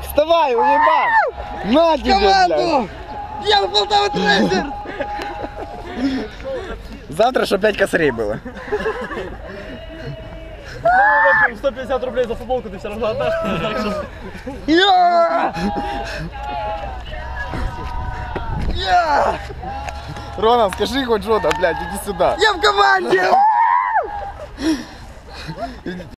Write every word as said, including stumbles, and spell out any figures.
Вставай, уебан! На тебе, Команду! Я в Полтаве трейдер! Завтра, чтобы пять косарей было. Ну, в общем, сто пятьдесят рублей за футболку ты все равно отдашь. Я! Я! Ронан, скажи хоть что-то, блядь, иди сюда. Я в команде!